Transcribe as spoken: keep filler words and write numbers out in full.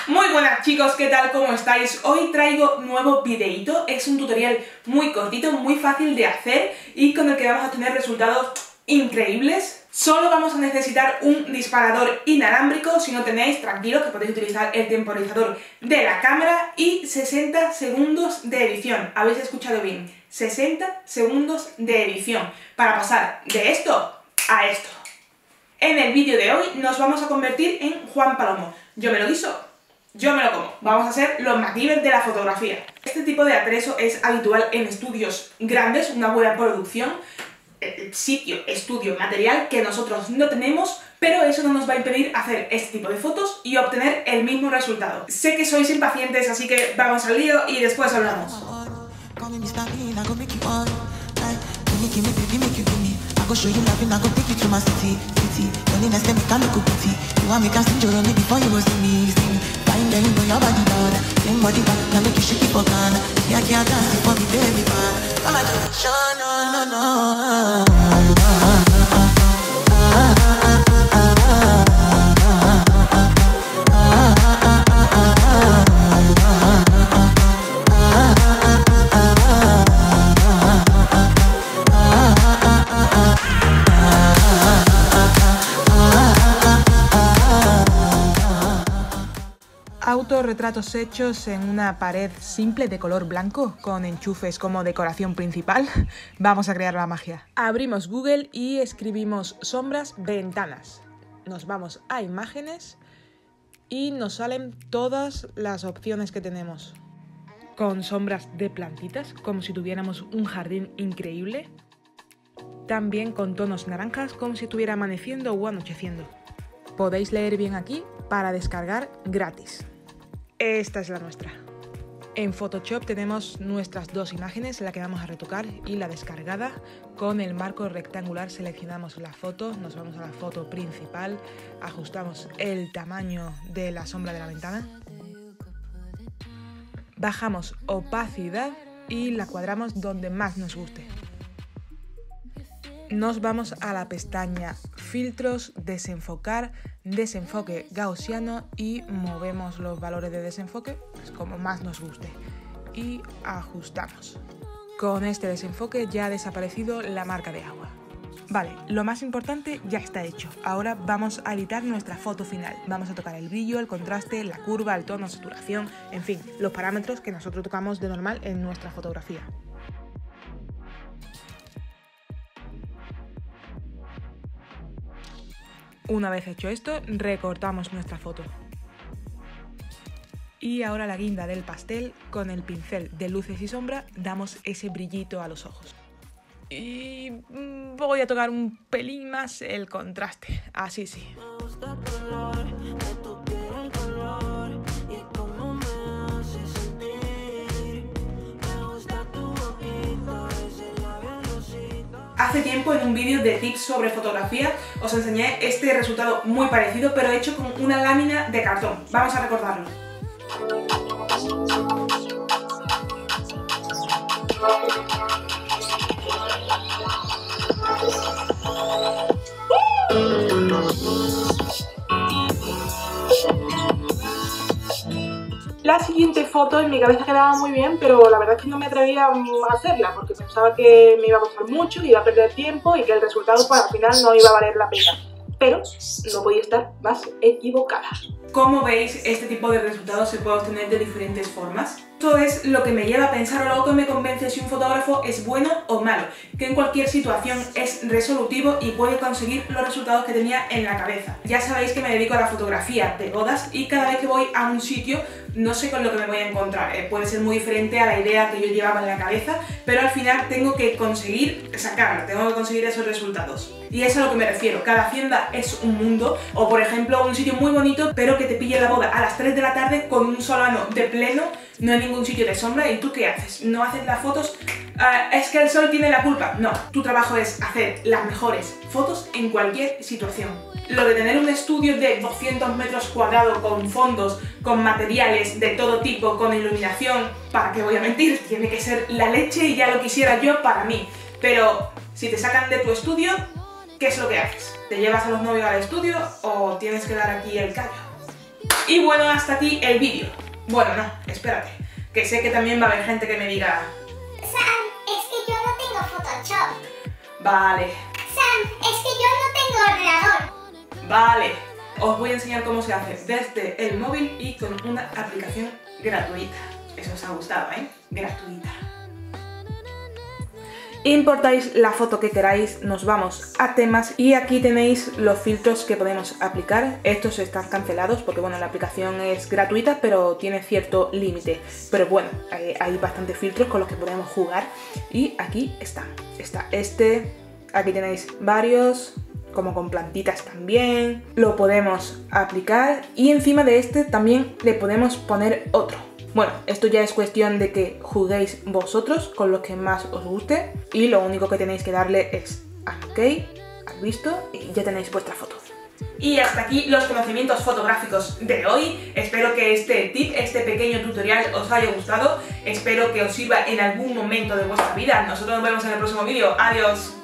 Muy buenas chicos, ¿qué tal? ¿Cómo estáis? Hoy traigo nuevo videíto, es un tutorial muy cortito, muy fácil de hacer y con el que vamos a tener resultados increíbles. Solo vamos a necesitar un disparador inalámbrico, si no tenéis, tranquilos que podéis utilizar el temporizador de la cámara y sesenta segundos de edición. ¿Habéis escuchado bien? sesenta segundos de edición para pasar de esto a esto. En el vídeo de hoy nos vamos a convertir en Juan Palomo. Yo me lo guiso, yo me lo como. Vamos a ser los MacGyver de la fotografía. Este tipo de atrezo es habitual en estudios grandes, una buena producción, el sitio, estudio, material que nosotros no tenemos, pero eso no nos va a impedir hacer este tipo de fotos y obtener el mismo resultado. Sé que sois impacientes, así que vamos al lío y después hablamos. I go show you love and I go take you to my city, city. Loneliness let me can look pity. You want me can sing your only before you go see me, see me. Find them know your body bad, same body bad, can make you shake it for can. Yeah, can't dance for me, baby man. Come on, show no, no, no. Autorretratos hechos en una pared simple de color blanco con enchufes como decoración principal. Vamos a crear la magia. Abrimos Google y escribimos sombras ventanas. Nos vamos a imágenes y nos salen todas las opciones que tenemos. Con sombras de plantitas, como si tuviéramos un jardín increíble. También con tonos naranjas, como si estuviera amaneciendo o anocheciendo. Podéis leer bien aquí para descargar gratis. Esta es la nuestra. En Photoshop tenemos nuestras dos imágenes, la que vamos a retocar y la descargada. Con el marco rectangular seleccionamos la foto, nos vamos a la foto principal, ajustamos el tamaño de la sombra de la ventana, bajamos opacidad y la cuadramos donde más nos guste. Nos vamos a la pestaña Filtros, Desenfocar, Desenfoque Gaussiano y movemos los valores de desenfoque pues como más nos guste y ajustamos. Con este desenfoque ya ha desaparecido la marca de agua. Vale, lo más importante ya está hecho. Ahora vamos a editar nuestra foto final. Vamos a tocar el brillo, el contraste, la curva, el tono, saturación, en fin, los parámetros que nosotros tocamos de normal en nuestra fotografía. Una vez hecho esto, recortamos nuestra foto. Y ahora la guinda del pastel, con el pincel de luces y sombra, damos ese brillito a los ojos. Y voy a tocar un pelín más el contraste, así sí. Hace tiempo en un vídeo de tips sobre fotografía os enseñé este resultado muy parecido, pero hecho con una lámina de cartón. Vamos a recordarlo. La siguiente foto en mi cabeza quedaba muy bien, pero la verdad es que no me atrevía a hacerla porque pensaba que me iba a costar mucho, que iba a perder tiempo y que el resultado pues, al final no iba a valer la pena. Pero no podía estar más equivocada. Como veis, este tipo de resultados se puede obtener de diferentes formas. Esto es lo que me lleva a pensar o lo que me convence si un fotógrafo es bueno o malo, que en cualquier situación es resolutivo y puede conseguir los resultados que tenía en la cabeza. Ya sabéis que me dedico a la fotografía de bodas y cada vez que voy a un sitio no sé con lo que me voy a encontrar. Eh, puede ser muy diferente a la idea que yo llevaba en la cabeza, pero al final tengo que conseguir sacarla, tengo que conseguir esos resultados. Y es a lo que me refiero, cada hacienda es un mundo, o por ejemplo un sitio muy bonito pero que te pille la boda a las tres de la tarde con un solano de pleno, no hay ningún sitio de sombra y ¿tú qué haces? ¿No haces las fotos? Uh, ¿Es que el sol tiene la culpa? No, tu trabajo es hacer las mejores fotos en cualquier situación. Lo de tener un estudio de doscientos metros cuadrados con fondos, con materiales de todo tipo, con iluminación, ¿para qué voy a mentir? Tiene que ser la leche y ya lo quisiera yo para mí. Pero si te sacan de tu estudio, ¿qué es lo que haces? ¿Te llevas a los novios al estudio o tienes que dar aquí el callo? Y bueno, hasta aquí el vídeo. Bueno, no, espérate, que sé que también va a haber gente que me diga... Sam, es que yo no tengo Photoshop. Vale. Sam, es que yo no tengo ordenador. Vale. Os voy a enseñar cómo se hace desde el móvil y con una aplicación gratuita. Eso os ha gustado, ¿eh? Gratuita. Importáis la foto que queráis, nos vamos a temas y aquí tenéis los filtros que podemos aplicar. Estos están cancelados porque bueno, la aplicación es gratuita pero tiene cierto límite. Pero bueno, hay, hay bastantes filtros con los que podemos jugar y aquí está. Está este, aquí tenéis varios, como con plantitas también. Lo podemos aplicar y encima de este también le podemos poner otro. Bueno, esto ya es cuestión de que juguéis vosotros con los que más os guste y lo único que tenéis que darle es a OK, al visto y ya tenéis vuestra foto. Y hasta aquí los conocimientos fotográficos de hoy. Espero que este tip, este pequeño tutorial os haya gustado. Espero que os sirva en algún momento de vuestra vida. Nosotros nos vemos en el próximo vídeo. Adiós.